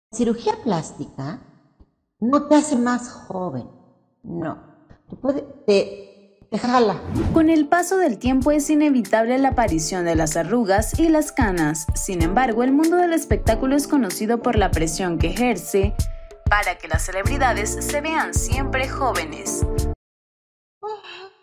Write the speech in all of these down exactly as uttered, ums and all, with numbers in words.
Cirugía plástica no te hace más joven, no, te, puede, te, te jala. Con el paso del tiempo es inevitable la aparición de las arrugas y las canas. Sin embargo, el mundo del espectáculo es conocido por la presión que ejerce para que las celebridades se vean siempre jóvenes. Oh,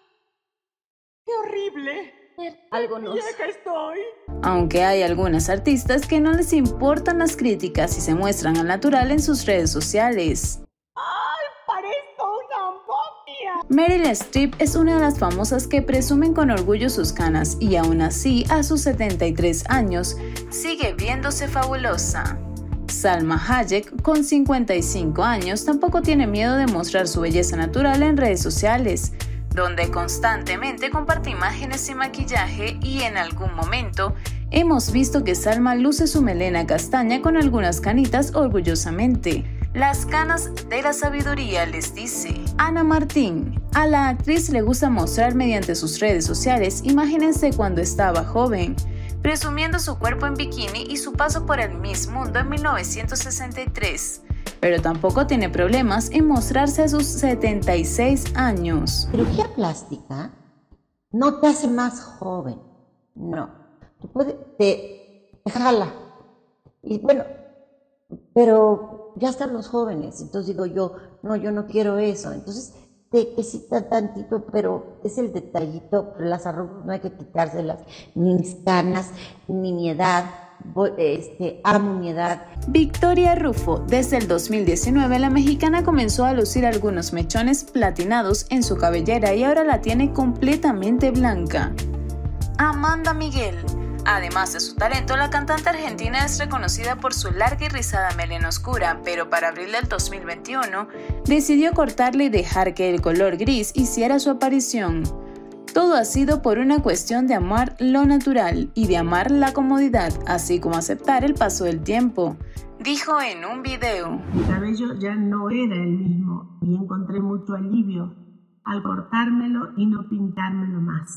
¡qué horrible! Algo nos... ¡Vieja estoy! Aunque hay algunas artistas que no les importan las críticas y se muestran al natural en sus redes sociales. ¡Ay, parezco una momia! Meryl Streep es una de las famosas que presumen con orgullo sus canas y aún así, a sus setenta y tres años, sigue viéndose fabulosa. Salma Hayek, con cincuenta y cinco años, tampoco tiene miedo de mostrar su belleza natural en redes sociales, donde constantemente comparte imágenes sin maquillaje y en algún momento hemos visto que Salma luce su melena castaña con algunas canitas orgullosamente. Las canas de la sabiduría, les dice Ana Martín. A la actriz le gusta mostrar mediante sus redes sociales imágenes de cuando estaba joven, presumiendo su cuerpo en bikini y su paso por el Miss Mundo en mil novecientos sesenta y tres. Pero tampoco tiene problemas en mostrarse a sus setenta y seis años. Cirugía plástica no te hace más joven, no, te, puede, te, te jala. Y bueno, pero ya están los jóvenes, entonces digo yo, no, yo no quiero eso, entonces te quita tantito, pero es el detallito, las arrugas no hay que quitárselas, ni mis canas, ni mi edad. Este, amo mi edad. Victoria Rufo. Desde el dos mil diecinueve, la mexicana comenzó a lucir algunos mechones platinados en su cabellera y ahora la tiene completamente blanca. Amanda Miguel. Además de su talento, la cantante argentina es reconocida por su larga y rizada melena oscura, pero para abril del dos mil veintiuno decidió cortarle y dejar que el color gris hiciera su aparición. Todo ha sido por una cuestión de amar lo natural y de amar la comodidad, así como aceptar el paso del tiempo, dijo en un video. Mi cabello ya no era el mismo y encontré mucho alivio al cortármelo y no pintármelo más.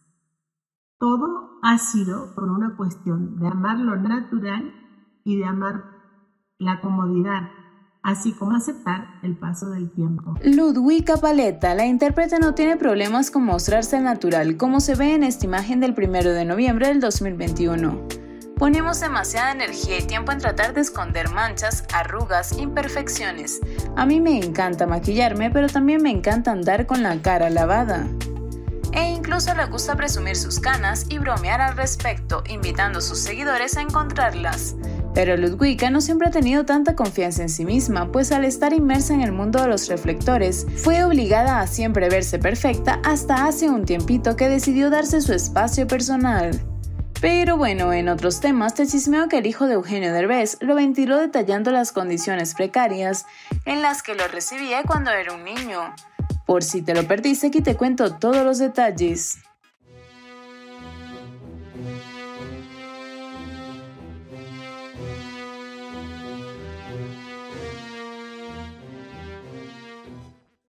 Todo ha sido por una cuestión de amar lo natural y de amar la comodidad, así como aceptar el paso del tiempo. Ludwika Paleta, la intérprete, no tiene problemas con mostrarse al natural, como se ve en esta imagen del primero de noviembre del dos mil veintiuno. Ponemos demasiada energía y tiempo en tratar de esconder manchas, arrugas, imperfecciones. A mí me encanta maquillarme, pero también me encanta andar con la cara lavada. E incluso le gusta presumir sus canas y bromear al respecto, invitando a sus seguidores a encontrarlas. Pero Ludwika no siempre ha tenido tanta confianza en sí misma, pues al estar inmersa en el mundo de los reflectores, fue obligada a siempre verse perfecta hasta hace un tiempito que decidió darse su espacio personal. Pero bueno, en otros temas, te chismeo que el hijo de Eugenio Derbez lo ventiló detallando las condiciones precarias en las que lo recibía cuando era un niño. Por si te lo perdiste, aquí te cuento todos los detalles.